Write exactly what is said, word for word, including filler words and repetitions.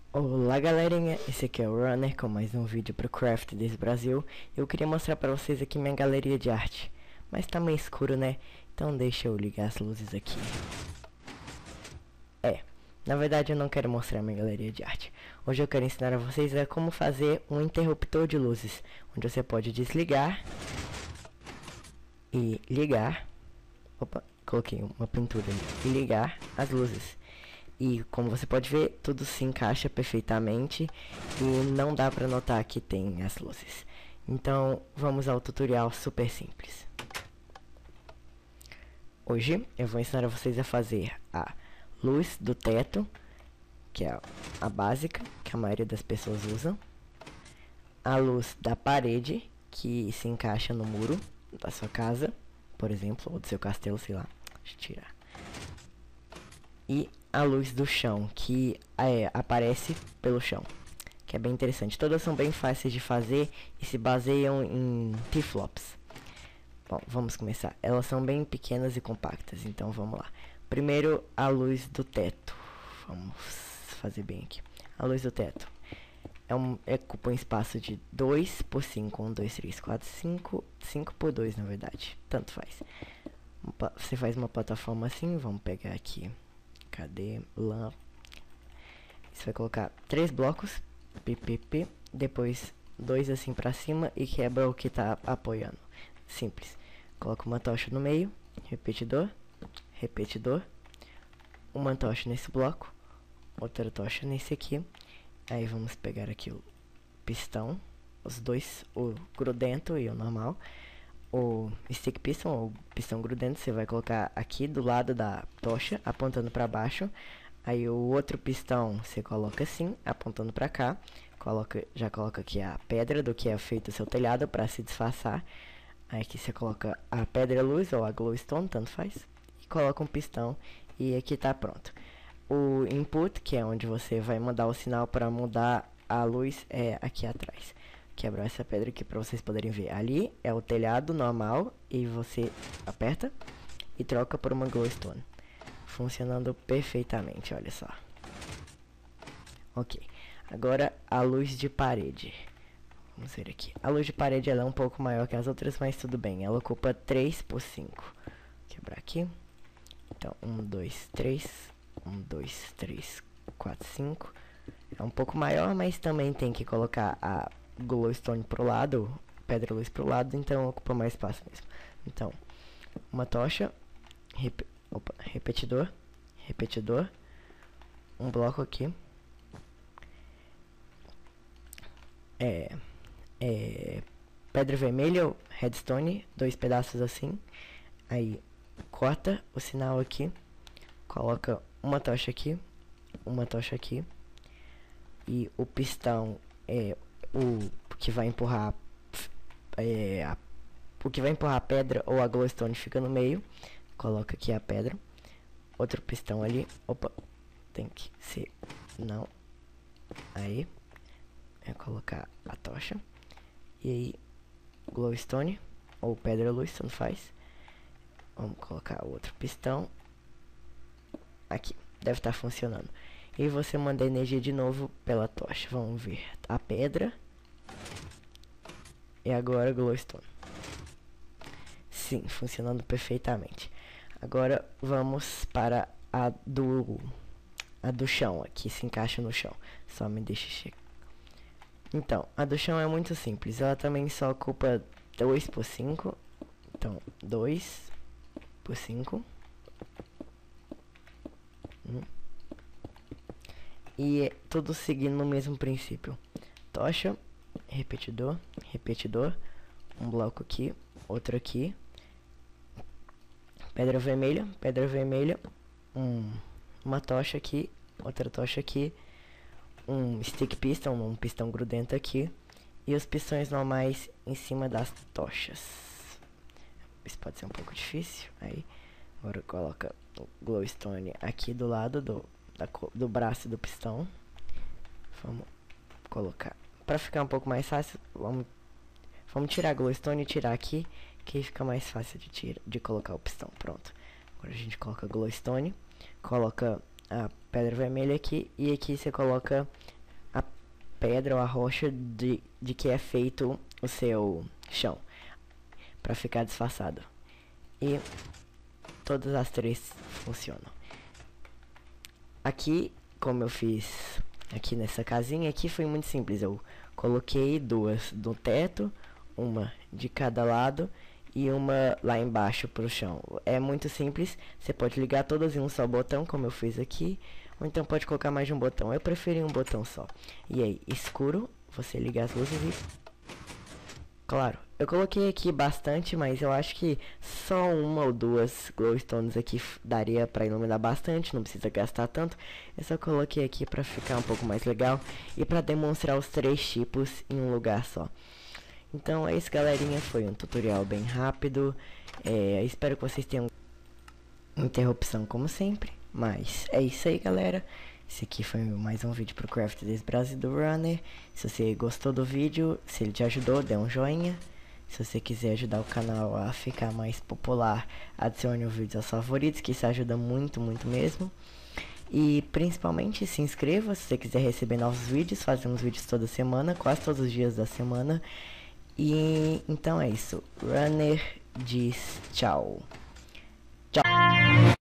Olá galerinha, esse aqui é o Runner com mais um vídeo pro Craft desse Brasil. Eu queria mostrar pra vocês aqui minha galeria de arte, mas tá meio escuro, né? Então deixa eu ligar as luzes aqui. É, na verdade eu não quero mostrar minha galeria de arte. Hoje eu quero ensinar a vocês a como fazer um interruptor de luzes, onde você pode desligar e ligar. Opa, coloquei uma pintura ali. E ligar as luzes. E como você pode ver, tudo se encaixa perfeitamente e não dá para notar que tem as luzes. Então vamos ao tutorial super simples. Hoje eu vou ensinar a vocês a fazer a luz do teto, que é a básica, que a maioria das pessoas usam. A luz da parede, que se encaixa no muro da sua casa, por exemplo, ou do seu castelo, sei lá. Deixa eu tirar. E a luz do chão, que é, aparece pelo chão, que é bem interessante. Todas são bem fáceis de fazer e se baseiam em T-flops. Bom, vamos começar. Elas são bem pequenas e compactas, então vamos lá. Primeiro, a luz do teto. Vamos fazer bem aqui. A luz do teto é um, é, ocupa um espaço de dois por cinco. um, dois, três, quatro, cinco. cinco por dois, na verdade. Tanto faz. Você faz uma plataforma assim. Vamos pegar aqui. Cadê? Lã. Você vai colocar três blocos. P P P. Depois dois assim pra cima. E quebra o que tá apoiando. Simples. Coloca uma tocha no meio. Repetidor. Repetidor. Uma tocha nesse bloco. Outra tocha nesse aqui. Aí vamos pegar aqui o pistão. Os dois. O grudento e o normal. O stick piston, ou pistão grudento, você vai colocar aqui do lado da tocha, apontando para baixo. Aí o outro pistão você coloca assim, apontando para cá. Coloca, já coloca aqui a pedra do que é feito o seu telhado para se disfarçar. Aí aqui você coloca a pedra luz ou a glowstone, tanto faz. E coloca um pistão e aqui tá pronto. O input, que é onde você vai mandar o sinal para mudar a luz, é aqui atrás. Quebrar essa pedra aqui para vocês poderem ver. Ali é o telhado normal e você aperta e troca por uma glowstone. Funcionando perfeitamente, olha só. Ok, agora a luz de parede. Vamos ver aqui. A luz de parede ela é um pouco maior que as outras, mas tudo bem. Ela ocupa três por cinco. Quebrar aqui. Então, um, dois, três. um, dois, três, quatro, cinco. É um pouco maior, mas também tem que colocar a glowstone pro lado, pedra luz pro lado, então ocupa mais espaço mesmo. Então, uma tocha, rep opa, repetidor, repetidor, um bloco aqui, é, é pedra vermelha, redstone, dois pedaços assim, aí corta o sinal aqui, coloca uma tocha aqui, uma tocha aqui, e o pistão é o que vai empurrar é, a, o que vai empurrar a pedra ou a glowstone fica no meio. Coloca aqui a pedra, outro pistão ali. Opa, tem que ser não. Aí é colocar a tocha e aí glowstone ou pedra luz, tanto faz. Vamos colocar outro pistão aqui, deve estar funcionando. E você manda energia de novo pela tocha. Vamos ver a pedra. E agora glowstone. Sim, funcionando perfeitamente. Agora vamos para a do a do chão, aqui se encaixa no chão. Só me deixa checar. Então, a do chão é muito simples. Ela também só ocupa dois por cinco. Então, dois por cinco. Hum. E é tudo seguindo o mesmo princípio. Tocha, repetidor, repetidor, um bloco aqui, outro aqui, pedra vermelha, pedra vermelha, um, uma tocha aqui, outra tocha aqui, um stick piston, um pistão grudento aqui, e os pistões normais em cima das tochas. Isso pode ser um pouco difícil. Aí, agora coloca o glowstone aqui do lado do Da, do braço do pistão. Vamos colocar para ficar um pouco mais fácil. Vamos, vamos tirar a glowstone e tirar aqui, que fica mais fácil de tirar, de colocar o pistão. Pronto. Agora a gente coloca a glowstone, coloca a pedra vermelha aqui e aqui você coloca pedra ou a rocha de, de que é feito o seu chão, para ficar disfarçado. E todas as três funcionam. Aqui, como eu fiz aqui nessa casinha aqui, foi muito simples. Eu coloquei duas no teto, uma de cada lado e uma lá embaixo pro chão. É muito simples, você pode ligar todas em um só botão, como eu fiz aqui, ou então pode colocar mais de um botão. Eu preferi um botão só. E aí, escuro, você liga as luzes e... Claro, eu coloquei aqui bastante, mas eu acho que só uma ou duas glowstones aqui daria pra iluminar bastante, não precisa gastar tanto. Eu só coloquei aqui pra ficar um pouco mais legal e pra demonstrar os três tipos em um lugar só. Então é isso, galerinha, foi um tutorial bem rápido. É, espero que vocês tenham interrupção como sempre, mas é isso aí, galera. Esse aqui foi mais um vídeo pro Craft This Brasil do Runner. Se você gostou do vídeo, se ele te ajudou, dê um joinha. Se você quiser ajudar o canal a ficar mais popular, adicione o vídeo aos favoritos, que isso ajuda muito, muito mesmo. E principalmente se inscreva se você quiser receber novos vídeos. Fazemos vídeos toda semana, quase todos os dias da semana. E então é isso. Runner diz tchau. Tchau.